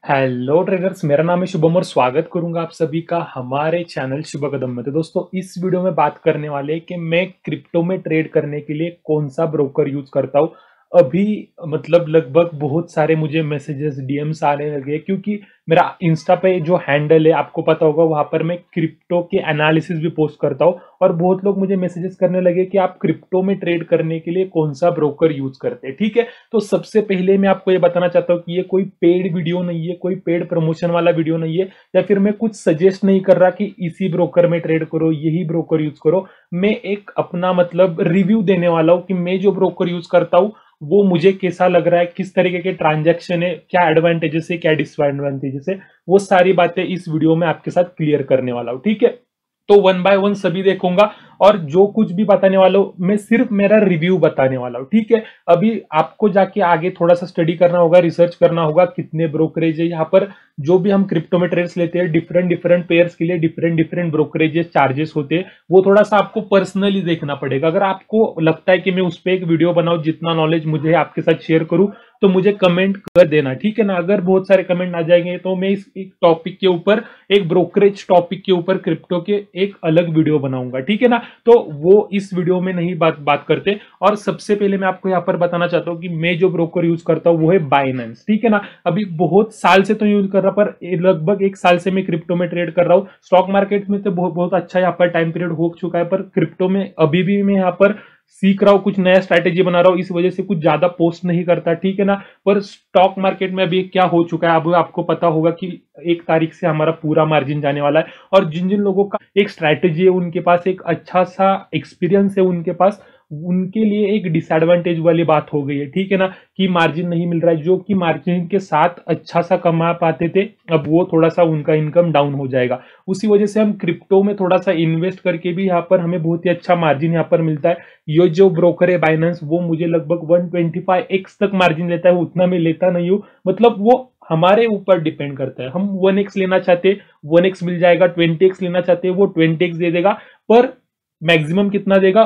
Hello traders, मेरा नाम है शुभम और स्वागत करूंगा आप सभी का हमारे चैनल शुभ कदम में। तो दोस्तों, इस वीडियो में बात करने वाले हैं कि मैं क्रिप्टो में ट्रेड करने के लिए कौन सा ब्रोकर यूज करता हूं। अभी मतलब लगभग बहुत सारे मुझे मैसेजेस डीएम्स आने लगे क्योंकि मेरा इंस्टा पे जो हैंडल है आपको पता होगा, वहां पर मैं क्रिप्टो के एनालिसिस भी पोस्ट करता हूं और बहुत लोग मुझे मैसेजेस करने लगे कि आप क्रिप्टो में ट्रेड करने के लिए कौन सा ब्रोकर यूज करते हैं। ठीक है, तो सबसे पहले मैं आपको ये बताना चाहता हूँ कि ये कोई पेड वीडियो नहीं है, कोई पेड प्रमोशन वाला वीडियो नहीं है, या फिर मैं कुछ सजेस्ट नहीं कर रहा कि इसी ब्रोकर में ट्रेड करो, यही ब्रोकर यूज करो। मैं एक अपना मतलब रिव्यू देने वाला हूँ कि मैं जो ब्रोकर यूज करता हूँ वो मुझे कैसा लग रहा है, किस तरीके के ट्रांजैक्शन है, क्या एडवांटेजेस है, क्या डिसएडवांटेजेस है, वो सारी बातें इस वीडियो में आपके साथ क्लियर करने वाला हूँ। ठीक है, तो वन बाय वन सभी देखूंगा और जो कुछ भी बताने वाला हूं मैं सिर्फ मेरा रिव्यू बताने वाला हूं। ठीक है, अभी आपको जाके आगे थोड़ा सा स्टडी करना होगा, रिसर्च करना होगा कितने ब्रोकरेज है यहाँ पर। जो भी हम क्रिप्टो में ट्रेड्स लेते हैं, डिफरेंट डिफरेंट पेयर्स के लिए डिफरेंट डिफरेंट ब्रोकरेजेस चार्जेस होते हैं, वो थोड़ा सा आपको पर्सनली देखना पड़ेगा। अगर आपको लगता है कि मैं उस पर एक वीडियो बनाऊं, जितना नॉलेज मुझे आपके साथ शेयर करूं, तो मुझे कमेंट कर देना। ठीक है ना, अगर बहुत सारे कमेंट आ जाएंगे तो मैं इस एक टॉपिक के ऊपर, एक ब्रोकरेज टॉपिक के ऊपर क्रिप्टो के एक अलग वीडियो बनाऊंगा। ठीक है ना, तो वो इस वीडियो में नहीं बात करते। और सबसे पहले मैं आपको यहाँ पर बताना चाहता हूँ कि मैं जो ब्रोकर यूज करता हूँ वो है बाइनेंस। ठीक है ना, अभी बहुत साल से तो यूज कर रहा, पर लगभग एक साल से मैं क्रिप्टो में ट्रेड कर रहा हूँ। स्टॉक मार्केट में तो बहुत बहुत अच्छा यहाँ पर टाइम पीरियड हो चुका है, पर क्रिप्टो में अभी भी मैं यहाँ पर सीख रहा हूँ, कुछ नया स्ट्रैटेजी बना रहा हूँ, इस वजह से कुछ ज्यादा पोस्ट नहीं करता। ठीक है ना, पर स्टॉक मार्केट में अभी क्या हो चुका है, अब आपको पता होगा कि 1 तारीख से हमारा पूरा मार्जिन जाने वाला है। और जिन जिन लोगों का एक स्ट्रैटेजी है, उनके पास एक अच्छा सा एक्सपीरियंस है उनके पास, उनके लिए एक डिसएडवांटेज वाली बात हो गई है। ठीक है ना, कि मार्जिन नहीं मिल रहा है। जो कि मार्जिन के साथ अच्छा सा कमा पाते थे, अब वो थोड़ा सा उनका इनकम डाउन हो जाएगा। उसी वजह से हम क्रिप्टो में थोड़ा सा इन्वेस्ट करके भी यहाँ पर हमें बहुत ही अच्छा मार्जिन यहाँ पर मिलता है। ये जो ब्रोकर है बाइनेंस, वो मुझे लगभग 125x तक मार्जिन लेता है, उतना मैं लेता नहीं हूँ। मतलब वो हमारे ऊपर डिपेंड करता है, हम 1x लेना चाहते हैं 1x मिल जाएगा, 20x लेना चाहते हैं वो 20x दे देगा, पर मैक्सिमम कितना देगा,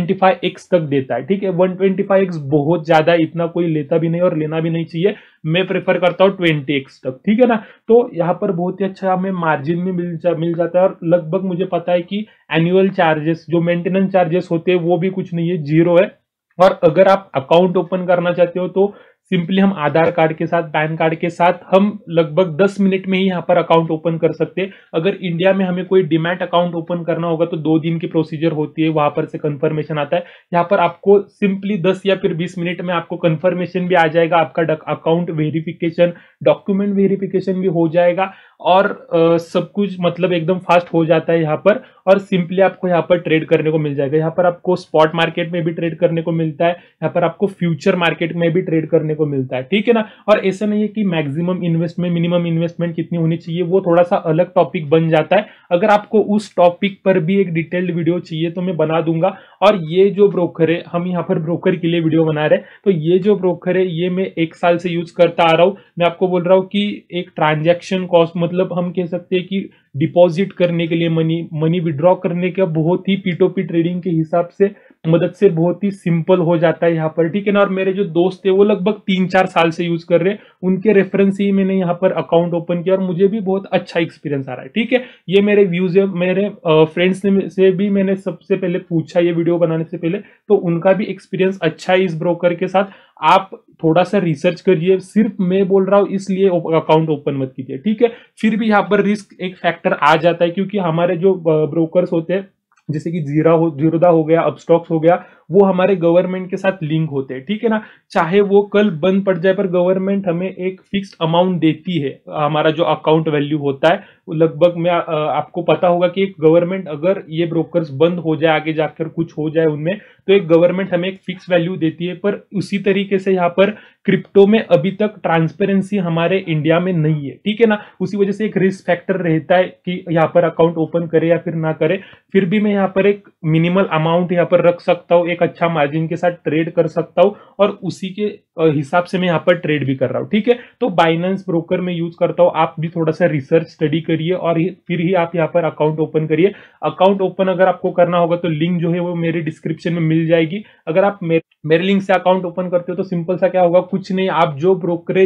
125x तक देता है। ठीक है, 125x बहुत ज्यादा, इतना कोई लेता भी नहीं और लेना भी नहीं चाहिए। मैं प्रेफर करता हूँ 20x तक। ठीक है ना, तो यहाँ पर बहुत ही अच्छा हमें मार्जिन में मिल जाता है। और लगभग मुझे पता है कि एनुअल चार्जेस, जो मेंटेनेंस चार्जेस होते हैं, वो भी कुछ नहीं है, जीरो है। और अगर आप अकाउंट ओपन करना चाहते हो तो सिंपली हम आधार कार्ड के साथ, पैन कार्ड के साथ हम लगभग 10 मिनट में ही यहाँ पर अकाउंट ओपन कर सकते हैं। अगर इंडिया में हमें कोई डिमैट अकाउंट ओपन करना होगा तो 2 दिन की प्रोसीजर होती है, वहां पर से कंफर्मेशन आता है। यहाँ पर आपको सिंपली 10 या फिर 20 मिनट में आपको कंफर्मेशन भी आ जाएगा, आपका अकाउंट वेरिफिकेशन, डॉक्यूमेंट वेरिफिकेशन भी हो जाएगा और सब कुछ मतलब एकदम फास्ट हो जाता है यहाँ पर। और सिंपली आपको यहाँ पर ट्रेड करने को मिल जाएगा। यहाँ पर आपको स्पॉट मार्केट में भी ट्रेड करने को मिलता है, यहाँ पर आपको फ्यूचर मार्केट में भी ट्रेड करने को मिलता है। ठीक है ना, और ऐसा नहीं है कि मैक्सिमम इन्वेस्टमेंट, मिनिमम इन्वेस्टमेंट कितनी होनी चाहिए, वो थोड़ा सा अलग टॉपिक बन जाता है। अगर आपको उस टॉपिक पर भी एक डिटेल्ड वीडियो चाहिए तो मैं बना दूंगा। और ये जो ब्रोकर है, हम यहाँ पर ब्रोकर के लिए वीडियो बना रहे हैं, तो ये जो ब्रोकर है ये मैं 1 साल से यूज करता आ रहा हूँ। मैं आपको बोल रहा हूँ कि एक ट्रांजैक्शन कॉस्ट, मतलब हम कह सकते हैं कि डिपॉजिट करने के लिए, मनी विड्रॉ करने का बहुत ही P2P ट्रेडिंग के हिसाब से मदद से बहुत ही सिंपल हो जाता है यहाँ पर। ठीक है ना, और मेरे जो दोस्त है वो लगभग 3-4 साल से यूज कर रहे हैं, उनके रेफरेंस से ही मैंने यहाँ पर अकाउंट ओपन किया और मुझे भी बहुत अच्छा एक्सपीरियंस आ रहा है। ठीक है, ये मेरे व्यूज है, मेरे फ्रेंड्स से भी मैंने सबसे पहले पूछा ये वीडियो बनाने से पहले, तो उनका भी एक्सपीरियंस अच्छा है इस ब्रोकर के साथ। आप थोड़ा सा रिसर्च करिए, सिर्फ मैं बोल रहा हूँ इसलिए अकाउंट ओपन मत कीजिए। ठीक है, फिर भी यहाँ पर रिस्क एक फैक्टर आ जाता है, क्योंकि हमारे जो ब्रोकर्स होते हैं, जैसे कि जीरोधा हो गया, अपस्टॉक्स हो गया, वो हमारे गवर्नमेंट के साथ लिंक होते हैं। ठीक है ना, चाहे वो कल बंद पड़ जाए, पर गवर्नमेंट हमें एक फिक्स्ड अमाउंट देती है। हमारा जो अकाउंट वैल्यू होता है वो लगभग में आपको पता होगा कि एक गवर्नमेंट, अगर ये ब्रोकर्स बंद हो जाए, आगे जाकर कुछ हो जाए उनमें, तो एक गवर्नमेंट हमें एक फिक्स वैल्यू देती है। पर उसी तरीके से यहाँ पर क्रिप्टो में अभी तक ट्रांसपेरेंसी हमारे इंडिया में नहीं है। ठीक है ना, उसी वजह से एक रिस्क फैक्टर रहता है कि यहाँ पर अकाउंट ओपन करे या फिर ना करे। फिर भी मैं यहाँ पर एक मिनिमल अमाउंट यहाँ पर रख सकता हूँ, एक अच्छा मार्जिन के साथ ट्रेड कर सकता हूँ और उसी के हिसाब से मैं यहाँ पर ट्रेड भी कर रहा हूँ। ठीक है, तो बाइनेंस ब्रोकर में यूज करता हूँ। आप भी थोड़ा सा रिसर्च स्टडी करिए और फिर ही आप यहाँ पर अकाउंट ओपन करिए। अकाउंट ओपन अगर आपको करना होगा तो लिंक जो है वो मेरे डिस्क्रिप्शन में मिल जाएगी। अगर आप मेरे लिंक से अकाउंट ओपन करते हो तो सिंपल सा क्या होगा, कुछ नहीं, आप जो ब्रोकरेज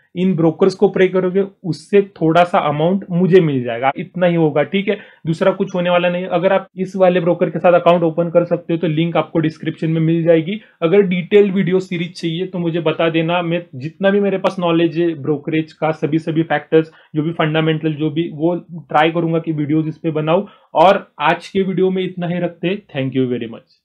इन ब्रोकर्स को प्रे करोगे उससे थोड़ा सा अमाउंट मुझे मिल जाएगा, इतना ही होगा, ठीक है। दूसरा कुछ होने वाला नहीं। अगर आप इस वाले ब्रोकर के साथ अकाउंट ओपन कर सकते हो तो लिंक आपको डिस्क्रिप्शन में मिल जाएगी। अगर डिटेल वीडियो सीरीज चाहिए तो मुझे बता देना, मैं जितना भी मेरे पास नॉलेज है ब्रोकरेज का, सभी फैक्टर्स जो भी फंडामेंटल जो भी, वो ट्राई करूंगा कि वीडियोज इस पे बनाऊं। और आज के वीडियो में इतना ही रखते हैं। Thank you very much.